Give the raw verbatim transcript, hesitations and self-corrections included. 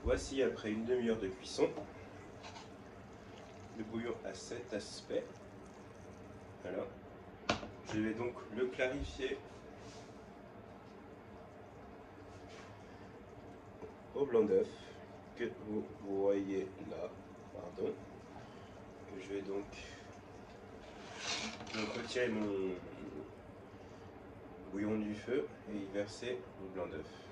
Voici après une demi-heure de cuisson. Le bouillon a cet aspect. Voilà. Je vais donc le clarifier au blanc d'œuf que vous voyez là. Pardon. Que je vais donc, donc retirer mon bouillon du feu et y verser le blanc d'œuf.